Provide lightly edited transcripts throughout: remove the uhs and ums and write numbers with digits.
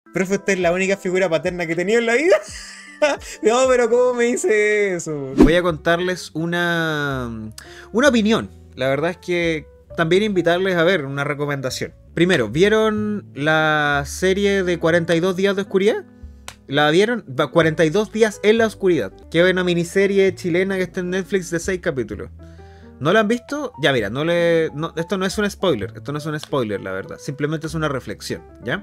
Profe, usted es la única figura paterna que he tenido en la vida. No, pero ¿cómo me dice eso? Voy a contarles una opinión. La verdad es que también invitarles a ver una recomendación. Primero, ¿vieron la serie de 42 días de oscuridad? ¿La vieron? 42 días en la oscuridad. Que es una miniserie chilena que está en Netflix de 6 capítulos. ¿No la han visto? Ya mira, esto no es un spoiler. Esto no es un spoiler, la verdad. Simplemente es una reflexión, ¿ya?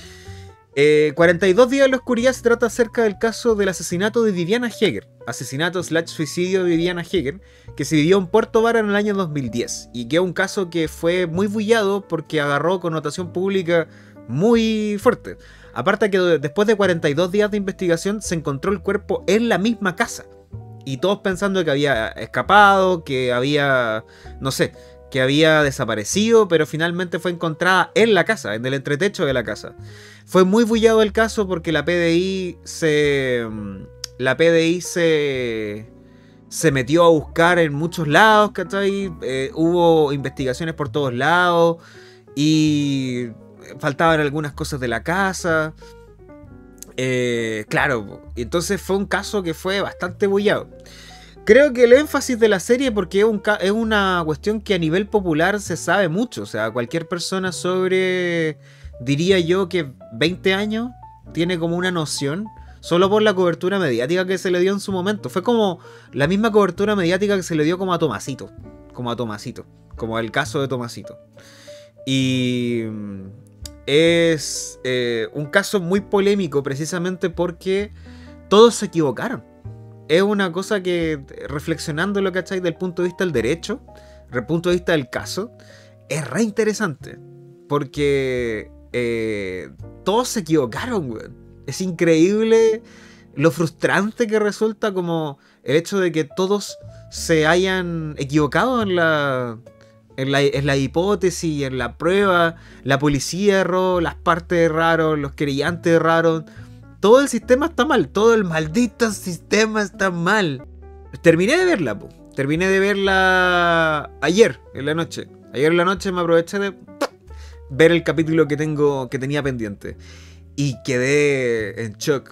42 días en la oscuridad se trata acerca del caso del asesinato de Viviana Heger. Asesinato/suicidio de Viviana Heger, que se vivió en Puerto Vara en el año 2010. Y que es un caso que fue muy bullado porque agarró connotación pública muy fuerte. Aparte que después de 42 días de investigación se encontró el cuerpo en la misma casa. Y todos pensando que había escapado, que había, no sé, que había desaparecido, pero finalmente fue encontrada en la casa, en el entretecho de la casa. Fue muy bullado el caso porque la PDI se metió a buscar en muchos lados, ¿cachai? Hubo investigaciones por todos lados y faltaban algunas cosas de la casa. Claro, entonces fue un caso que fue bastante bullado. Creo que el énfasis de la serie, porque es una cuestión que a nivel popular se sabe mucho. O sea, cualquier persona sobre, diría yo que 20 años, tiene como una noción, solo por la cobertura mediática que se le dio en su momento. Fue como la misma cobertura mediática que se le dio como a Tomasito. Como el caso de Tomasito. Y es un caso muy polémico precisamente porque todos se equivocaron. Es una cosa que, reflexionando lo que ¿cachai? Del punto de vista del derecho, del punto de vista del caso, es re interesante. Porque todos se equivocaron, weón. Es increíble lo frustrante que resulta como el hecho de que todos se hayan equivocado en la hipótesis, en la prueba. La policía erró, las partes erraron, los querellantes erraron. Todo el sistema está mal, todo el maldito sistema está mal. Terminé de verla, po. Terminé de verla ayer en la noche. Ayer en la noche me aproveché de ver el capítulo que tenía pendiente. Y quedé en shock.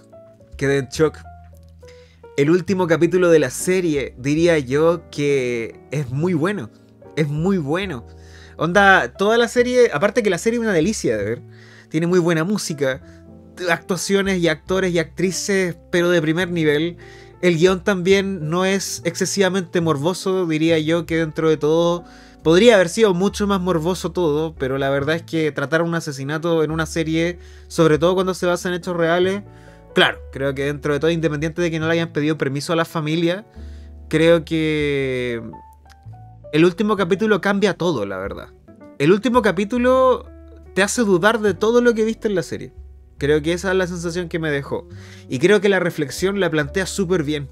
El último capítulo de la serie, diría yo que es muy bueno. Es muy bueno. Onda, toda la serie, aparte que la serie es una delicia de ver. Tiene muy buena música, actuaciones y actores y actrices, pero de primer nivel. El guión también no es excesivamente morboso, diría yo que dentro de todo podría haber sido mucho más morboso todo, pero la verdad es que tratar un asesinato en una serie, sobre todo cuando se basa en hechos reales, claro, creo que dentro de todo, independiente de que no le hayan pedido permiso a la familia, creo que el último capítulo cambia todo, la verdad. El último capítulo te hace dudar de todo lo que viste en la serie. Creo que esa es la sensación que me dejó. Y creo que la reflexión la plantea súper bien.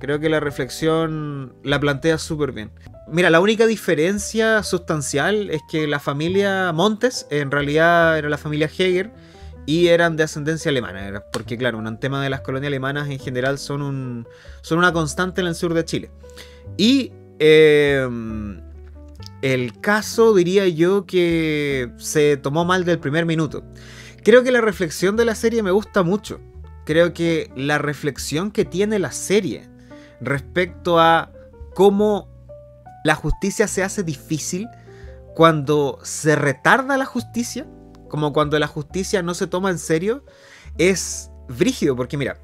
Mira, la única diferencia sustancial es que la familia Montes en realidad era la familia Heger y eran de ascendencia alemana. Porque claro, un tema de las colonias alemanas en general son una constante en el sur de Chile. Y el caso, diría yo, que se tomó mal del primer minuto. Creo que la reflexión de la serie me gusta mucho. Creo que la reflexión que tiene la serie respecto a cómo la justicia se hace difícil cuando se retarda la justicia, como cuando la justicia no se toma en serio, es brígido. Porque mira,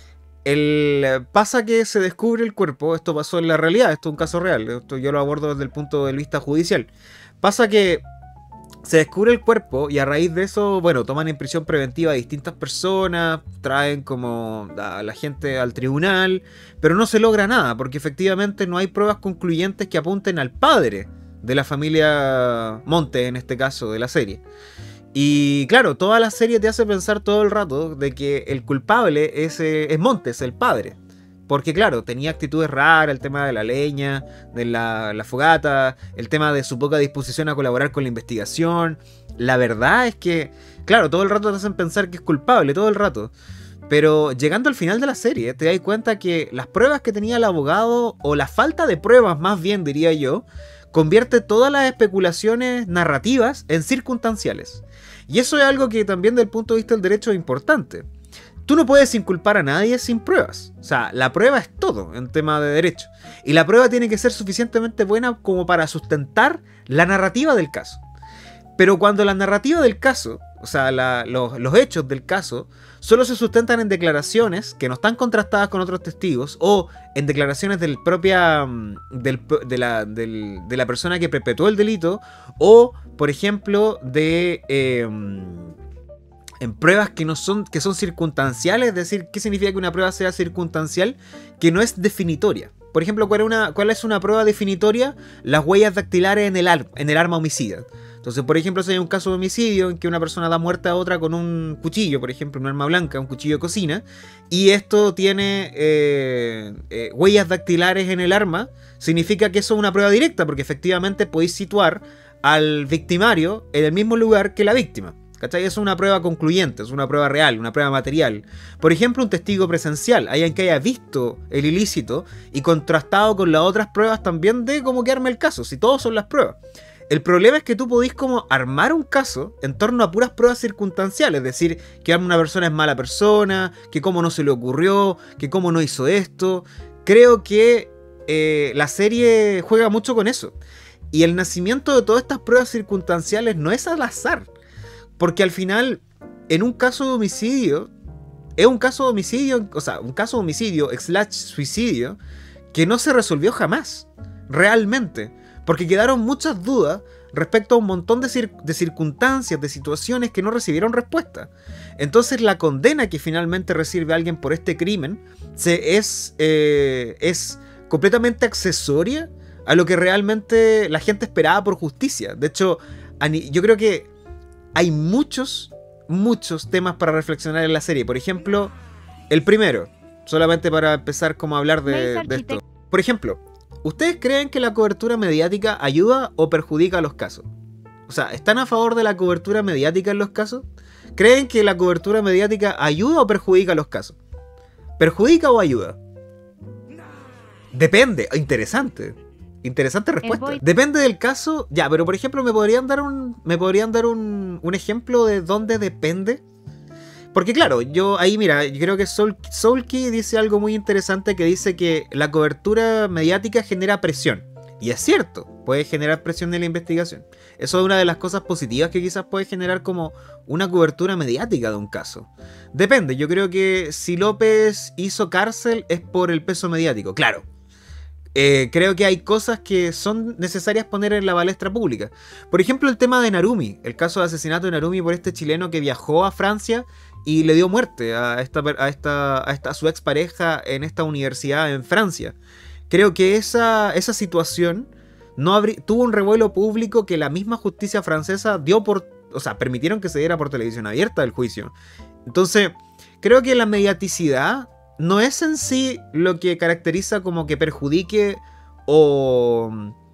pasa que se descubre el cuerpo, esto pasó en la realidad, esto es un caso real, esto yo lo abordo desde el punto de vista judicial. Pasa que se descubre el cuerpo y a raíz de eso, bueno, toman en prisión preventiva a distintas personas, traen como a la gente al tribunal, pero no se logra nada, porque efectivamente no hay pruebas concluyentes que apunten al padre de la familia Montes, en este caso, de la serie. Y claro, toda la serie te hace pensar todo el rato de que el culpable es Montes, el padre. Porque claro, tenía actitudes raras, el tema de la leña, de la fogata, el tema de su poca disposición a colaborar con la investigación. La verdad es que, claro, todo el rato te hacen pensar que es culpable, todo el rato. Pero llegando al final de la serie, te das cuenta que las pruebas que tenía el abogado, o la falta de pruebas más bien diría yo, convierte todas las especulaciones narrativas en circunstanciales. Y eso es algo que también desde el punto de vista del derecho es importante. Tú no puedes inculpar a nadie sin pruebas. O sea, la prueba es todo en tema de derecho. Y la prueba tiene que ser suficientemente buena como para sustentar la narrativa del caso. Pero cuando la narrativa del caso, o sea, los hechos del caso, solo se sustentan en declaraciones que no están contrastadas con otros testigos o en declaraciones de la persona que perpetuó el delito o, por ejemplo, en pruebas que son circunstanciales, es decir, ¿qué significa que una prueba sea circunstancial? Que no es definitoria. Por ejemplo, ¿cuál es una prueba definitoria? Las huellas dactilares en el arma homicida. Entonces, por ejemplo, si hay un caso de homicidio en que una persona da muerte a otra con un cuchillo, por ejemplo, un arma blanca, un cuchillo de cocina, y esto tiene huellas dactilares en el arma, significa que eso es una prueba directa, porque efectivamente podéis situar al victimario en el mismo lugar que la víctima. ¿Cachai? Es una prueba concluyente, es una prueba real, una prueba material. Por ejemplo, un testigo presencial, alguien que haya visto el ilícito y contrastado con las otras pruebas también de cómo que arma el caso, si todos son las pruebas. El problema es que tú podís como armar un caso en torno a puras pruebas circunstanciales, es decir, que una persona es mala persona, que cómo no se le ocurrió, que cómo no hizo esto. Creo que la serie juega mucho con eso. Y el nacimiento de todas estas pruebas circunstanciales no es al azar. Porque al final, en un caso de homicidio, es un caso de homicidio, o sea, un caso de homicidio / suicidio, que no se resolvió jamás, realmente. Porque quedaron muchas dudas respecto a un montón de circunstancias, de situaciones que no recibieron respuesta. Entonces la condena que finalmente recibe alguien por este crimen es completamente accesoria a lo que realmente la gente esperaba por justicia. De hecho, yo creo que hay muchos temas para reflexionar en la serie. Por ejemplo, el primero, solamente para empezar como a hablar de esto. Por ejemplo, ¿ustedes creen que la cobertura mediática ayuda o perjudica a los casos? O sea, ¿están a favor de la cobertura mediática en los casos? ¿Creen que la cobertura mediática ayuda o perjudica a los casos? ¿Perjudica o ayuda? Depende. Interesante. Interesante respuesta. Depende del caso. Ya, pero por ejemplo, ¿me podrían dar un ejemplo de dónde depende? Porque claro, yo creo que Soulkey dice algo muy interesante, que dice que la cobertura mediática genera presión. Y es cierto, puede generar presión en la investigación. Eso es una de las cosas positivas que quizás puede generar como una cobertura mediática de un caso. Depende, yo creo que si López hizo cárcel es por el peso mediático, claro. Creo que hay cosas que son necesarias poner en la palestra pública. Por ejemplo, el tema de Narumi, el caso de asesinato de Narumi por este chileno que viajó a Francia y le dio muerte a su expareja en esta universidad en Francia. Creo que esa situación tuvo un revuelo público que la misma justicia francesa permitieron que se diera por televisión abierta el juicio. Entonces, creo que la mediaticidad no es en sí lo que caracteriza como que perjudique o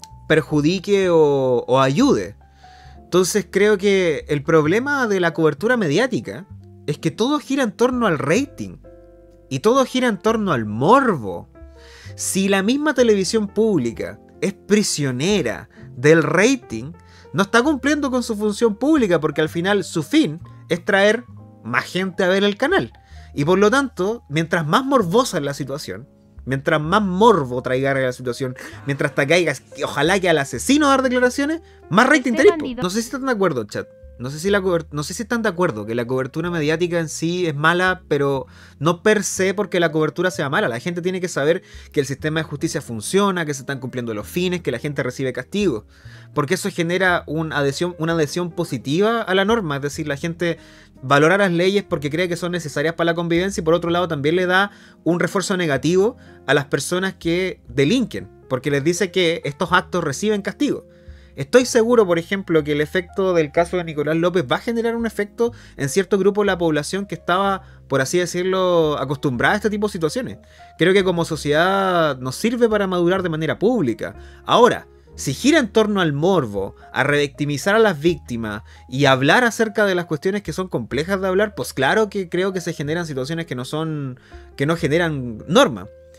ayude. Entonces creo que el problema de la cobertura mediática es que todo gira en torno al rating. Y todo gira en torno al morbo. Si la misma televisión pública es prisionera del rating, no está cumpliendo con su función pública, porque al final su fin es traer más gente a ver el canal. Y por lo tanto, mientras más morbosa es la situación, mientras más morbo traiga la situación, mientras te caigas, ojalá que al asesino dar declaraciones, más rating tenés. No sé si están de acuerdo, chat. No sé si están de acuerdo que la cobertura mediática en sí es mala, pero no per se porque la cobertura sea mala. La gente tiene que saber que el sistema de justicia funciona, que se están cumpliendo los fines, que la gente recibe castigo. Porque eso genera una adhesión positiva a la norma. Es decir, la gente valora las leyes porque cree que son necesarias para la convivencia, y por otro lado también le da un refuerzo negativo a las personas que delinquen, porque les dice que estos actos reciben castigo. Estoy seguro, por ejemplo, que el efecto del caso de Nicolás López va a generar un efecto en cierto grupo de la población que estaba, por así decirlo, acostumbrada a este tipo de situaciones. Creo que como sociedad nos sirve para madurar de manera pública. Ahora, si gira en torno al morbo, a revictimizar a las víctimas y hablar acerca de las cuestiones que son complejas de hablar, pues claro que creo que se generan situaciones que no generan norma.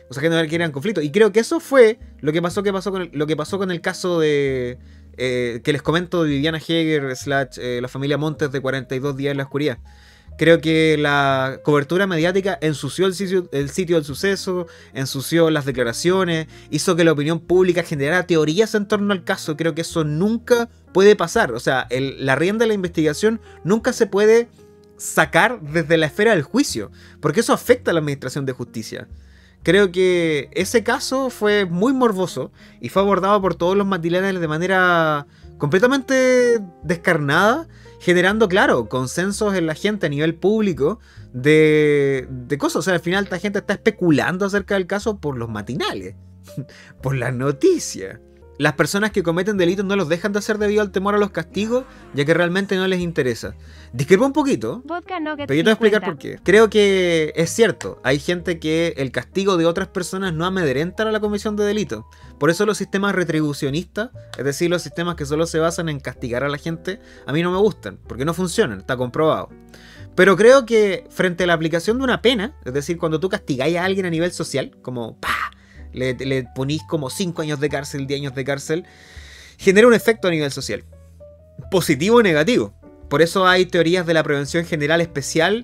O sea, que no querían conflicto. Y creo que eso fue lo que pasó lo que pasó con el caso de... que les comento de Viviana Heger / la familia Montes de 42 días en la oscuridad. Creo que la cobertura mediática ensució el sitio del suceso, ensució las declaraciones, hizo que la opinión pública generara teorías en torno al caso. Creo que eso nunca puede pasar. O sea, la rienda de la investigación nunca se puede sacar desde la esfera del juicio, porque eso afecta a la administración de justicia. Creo que ese caso fue muy morboso y fue abordado por todos los matinales de manera completamente descarnada, generando, claro, consensos en la gente a nivel público de cosas. O sea, al final esta gente está especulando acerca del caso por los matinales, por las noticias. Las personas que cometen delitos no los dejan de hacer debido al temor a los castigos, ya que realmente no les interesa. Discrepo un poquito, pero yo te voy a explicar por qué. Creo que es cierto, hay gente que el castigo de otras personas no amedrentan a la comisión de delitos. Por eso los sistemas retribucionistas, es decir, los sistemas que solo se basan en castigar a la gente, a mí no me gustan, porque no funcionan, está comprobado. Pero creo que frente a la aplicación de una pena, es decir, cuando tú castigáis a alguien a nivel social, como ¡pah! Le ponís como 5 años de cárcel, 10 años de cárcel, genera un efecto a nivel social, positivo o negativo. Por eso hay teorías de la prevención general especial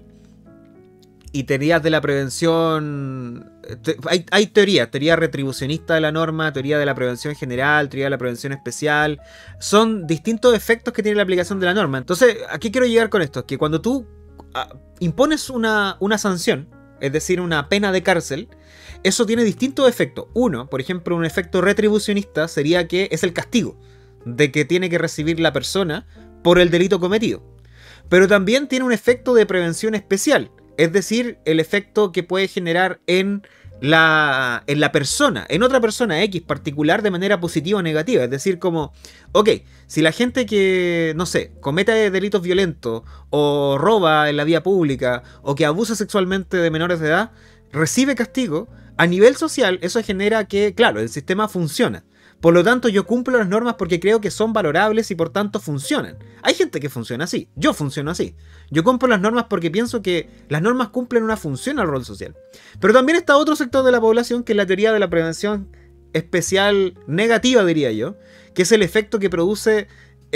y teorías de la prevención... Hay teoría retribucionista de la norma, teoría de la prevención general, teoría de la prevención especial. Son distintos efectos que tiene la aplicación de la norma. Entonces, ¿a qué quiero llegar con esto? Que cuando tú impones una sanción, es decir, una pena de cárcel, eso tiene distintos efectos. Uno, por ejemplo, un efecto retribucionista sería que es el castigo de que tiene que recibir la persona por el delito cometido. Pero también tiene un efecto de prevención especial, es decir, el efecto que puede generar en la persona, en otra persona X particular de manera positiva o negativa. Es decir, como, ok, si la gente que, no sé, comete delitos violentos o roba en la vía pública o que abusa sexualmente de menores de edad, recibe castigo, a nivel social eso genera que, claro, el sistema funciona. Por lo tanto, yo cumplo las normas porque creo que son valorables y por tanto funcionan. Hay gente que funciona así, yo funciono así. Yo cumplo las normas porque pienso que las normas cumplen una función al rol social. Pero también está otro sector de la población que es la teoría de la prevención especial negativa, diría yo, que es el efecto que produce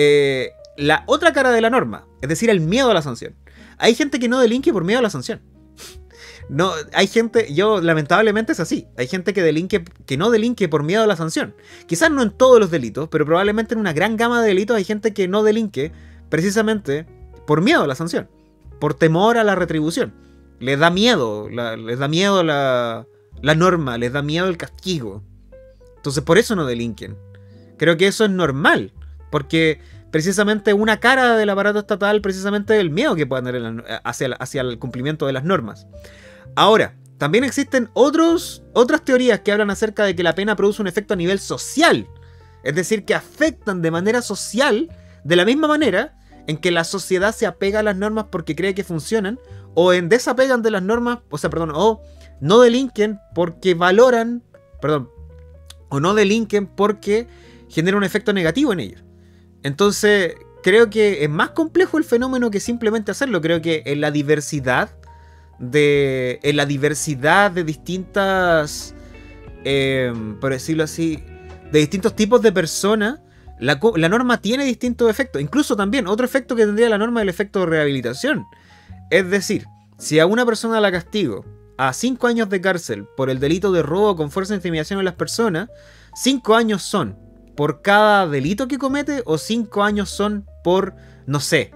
la otra cara de la norma, es decir, el miedo a la sanción. Hay gente que no delinque por miedo a la sanción. No, hay gente, lamentablemente es así. Hay gente que no delinque por miedo a la sanción. Quizás no en todos los delitos, pero probablemente en una gran gama de delitos hay gente que no delinque precisamente por miedo a la sanción, por temor a la retribución. Les da miedo, la norma, les da miedo el castigo. Entonces por eso no delinquen. Creo que eso es normal, porque precisamente una cara del aparato estatal precisamente es el miedo que pueden tener hacia el cumplimiento de las normas. Ahora, también existen otras teorías que hablan acerca de que la pena produce un efecto a nivel social. Es decir, que afectan de manera social de la misma manera en que la sociedad se apega a las normas porque cree que funcionan, o en desapegan de las normas, o no delinquen porque valoran, o no delinquen porque genera un efecto negativo en ellos. Entonces, creo que es más complejo el fenómeno que simplemente hacerlo. Creo que en la diversidad de distintas, por decirlo así, de distintos tipos de personas, la norma tiene distintos efectos. Incluso también otro efecto que tendría la norma es el efecto de rehabilitación. Es decir, si a una persona la castigo a 5 años de cárcel por el delito de robo con fuerza de intimidación a las personas, 5 años son por cada delito que comete, o 5 años son por, no sé,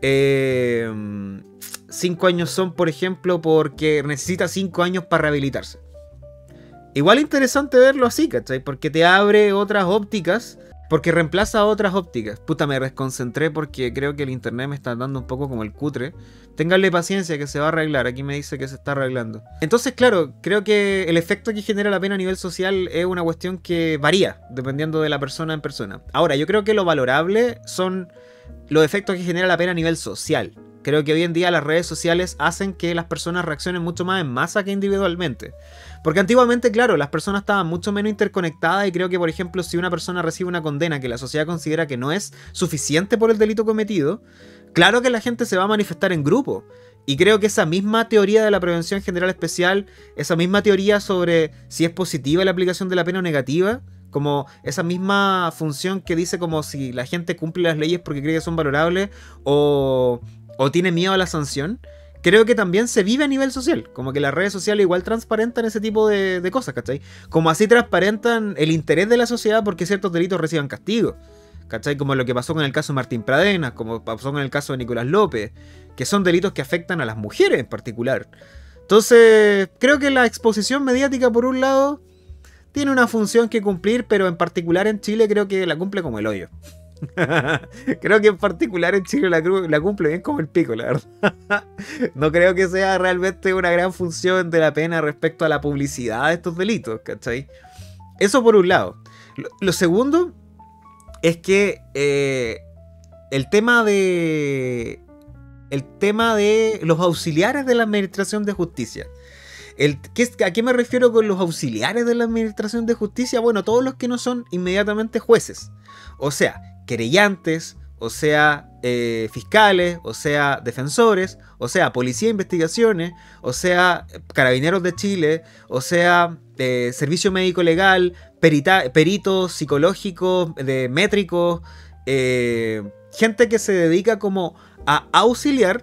5 años son, por ejemplo, porque necesita 5 años para rehabilitarse. Igual interesante verlo así, ¿cachai? Porque te abre otras ópticas, porque reemplaza otras ópticas. Puta, me desconcentré porque creo que el internet me está dando un poco como el cutre. Ténganle paciencia que se va a arreglar. Aquí me dice que se está arreglando. Entonces, claro, creo que el efecto que genera la pena a nivel social es una cuestión que varía dependiendo de la persona en persona. Ahora, yo creo que lo valorable son los efectos que genera la pena a nivel social. Creo que hoy en día las redes sociales hacen que las personas reaccionen mucho más en masa que individualmente. Porque antiguamente, claro, las personas estaban mucho menos interconectadas y creo que, por ejemplo, si una persona recibe una condena que la sociedad considera que no es suficiente por el delito cometido, claro que la gente se va a manifestar en grupo. Y creo que esa misma teoría de la prevención general especial, esa misma teoría sobre si es positiva la aplicación de la pena o negativa, como esa misma función que dice como si la gente cumple las leyes porque cree que son valorables o tiene miedo a la sanción, creo que también se vive a nivel social. Como que las redes sociales igual transparentan ese tipo de cosas, ¿cachai? Como así transparentan el interés de la sociedad porque ciertos delitos reciban castigo, ¿cachai? Como lo que pasó con el caso de Martín Pradenas, como pasó con el caso de Nicolás López, que son delitos que afectan a las mujeres en particular. Entonces, creo que la exposición mediática, por un lado, tiene una función que cumplir, pero en particular en Chile creo que la cumple como el hoyo. Creo que en particular en Chile la cumple bien como el pico, la verdad. No creo que sea realmente una gran función de la pena respecto a la publicidad de estos delitos, ¿cachai? Eso por un lado. Lo segundo es que el tema de los auxiliares de la Administración de Justicia. ¿A qué me refiero con los auxiliares de la Administración de Justicia? Bueno, todos los que no son inmediatamente jueces. O sea, querellantes, o sea, fiscales, o sea, defensores, o sea, policía de investigaciones, o sea, carabineros de Chile, o sea, servicio médico legal, peritos psicológicos, métricos, gente que se dedica como a auxiliar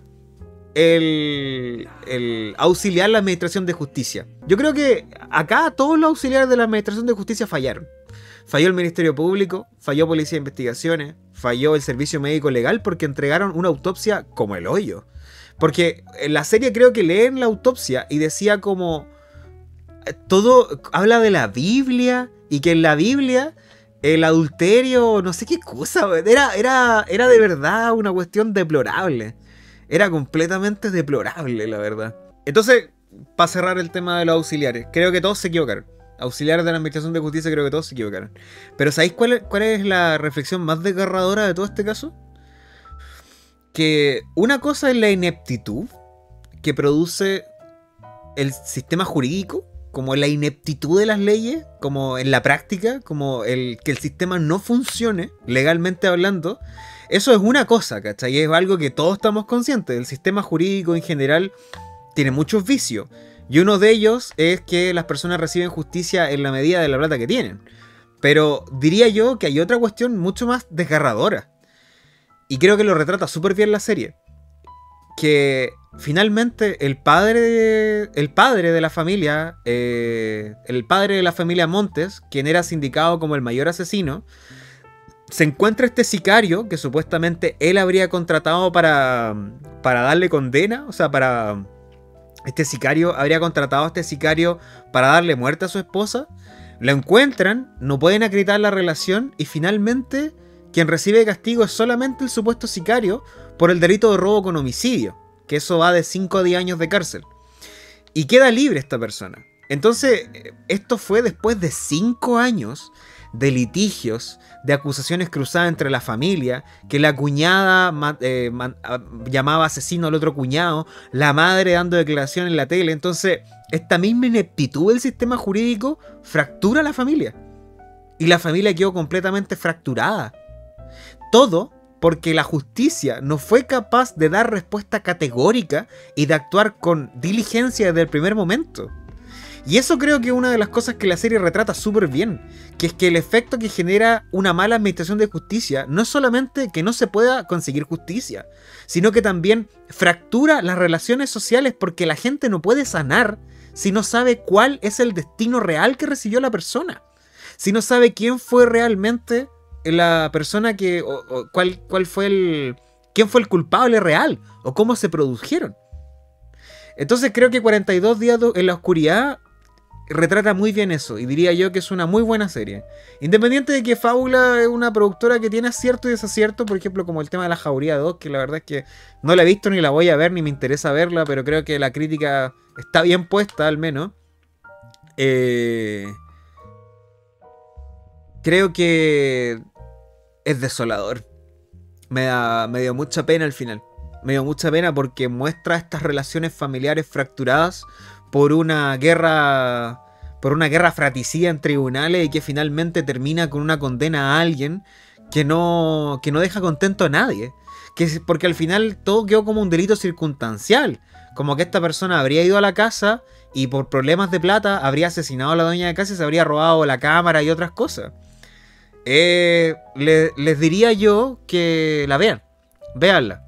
auxiliar la Administración de Justicia. Yo creo que acá todos los auxiliares de la Administración de Justicia fallaron. Falló el Ministerio Público, falló Policía de Investigaciones, falló el Servicio Médico Legal porque entregaron una autopsia como el hoyo. Porque en la serie creo que leen la autopsia y decía como... Todo habla de la Biblia y que en la Biblia el adulterio, no sé qué cosa, era de verdad una cuestión deplorable. Era completamente deplorable, la verdad. Entonces, para cerrar el tema de los auxiliares, creo que todos se equivocaron. Auxiliares de la Administración de Justicia, creo que todos se equivocaron. Pero ¿sabéis cuál es la reflexión más desgarradora de todo este caso? Que una cosa es la ineptitud que produce el sistema jurídico, como la ineptitud de las leyes, como en la práctica, como que el sistema no funcione, legalmente hablando. Eso es una cosa, ¿cachai? Es algo que todos estamos conscientes. El sistema jurídico en general tiene muchos vicios. Y uno de ellos es que las personas reciben justicia en la medida de la plata que tienen. Pero diría yo que hay otra cuestión mucho más desgarradora. Y creo que lo retrata súper bien la serie. Que finalmente el padre de la familia, el padre de la familia Montes, quien era sindicado como el mayor asesino, se encuentra este sicario que supuestamente él habría contratado para darle condena. O sea, habría contratado a este sicario para darle muerte a su esposa. Lo encuentran, no pueden acreditar la relación y finalmente quien recibe castigo es solamente el supuesto sicario por el delito de robo con homicidio, que eso va de 5 a 10 años de cárcel. Y queda libre esta persona. Entonces, esto fue después de 5 años de litigios, de acusaciones cruzadas entre la familia, que la cuñada llamaba asesino al otro cuñado, la madre dando declaración en la tele. Entonces, esta misma ineptitud del sistema jurídico fractura a la familia. Y la familia quedó completamente fracturada. Todo porque la justicia no fue capaz de dar respuesta categórica y de actuar con diligencia desde el primer momento. Y eso creo que es una de las cosas que la serie retrata súper bien, que es que el efecto que genera una mala administración de justicia no es solamente que no se pueda conseguir justicia, sino que también fractura las relaciones sociales porque la gente no puede sanar si no sabe cuál es el destino real que recibió la persona, si no sabe quién fue realmente la persona que, quién fue el culpable real o cómo se produjeron. Entonces creo que 42 días en la oscuridad retrata muy bien eso, y diría yo que es una muy buena serie. Independiente de que Fábula es una productora que tiene acierto y desacierto, por ejemplo como el tema de La Jauría 2, que la verdad es que no la he visto ni la voy a ver ni me interesa verla, pero creo que la crítica está bien puesta al menos. Creo que es desolador. Me dio mucha pena al final. Me dio mucha pena porque muestra estas relaciones familiares fracturadas por una guerra fratricida en tribunales y que finalmente termina con una condena a alguien que no deja contento a nadie. porque al final todo quedó como un delito circunstancial. Como que esta persona habría ido a la casa y por problemas de plata habría asesinado a la dueña de casa y se habría robado la cámara y otras cosas. Les diría yo que la vean. Véanla.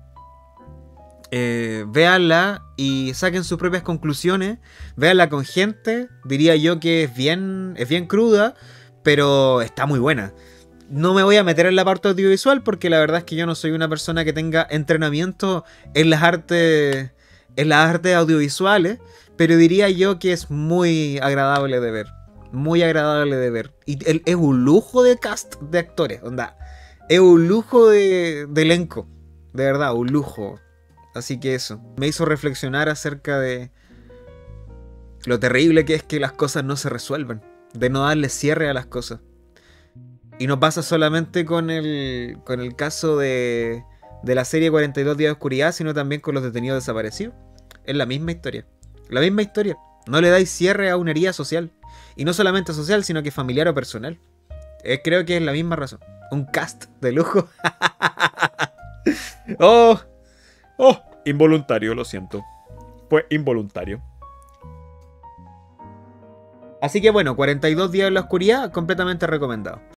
Véanla y saquen sus propias conclusiones. Véanla con gente. Diría yo que es bien cruda, pero está muy buena. No me voy a meter en la parte audiovisual porque la verdad es que yo no soy una persona que tenga entrenamiento en las artes audiovisuales, pero diría yo que es muy agradable de ver. Muy agradable de ver. Y es un lujo de cast de actores, onda. Es un lujo de elenco. De verdad, un lujo. Así que eso. Me hizo reflexionar acerca de lo terrible que es que las cosas no se resuelvan. De no darle cierre a las cosas. Y no pasa solamente con el caso de la serie 42 días de oscuridad, sino también con los detenidos desaparecidos. Es la misma historia. La misma historia. No le dais cierre a una herida social. Y no solamente social, sino que familiar o personal. Creo que es la misma razón. Un cast de lujo. Oh, involuntario, lo siento. Fue involuntario. Así que bueno, 42 días en la oscuridad, completamente recomendado.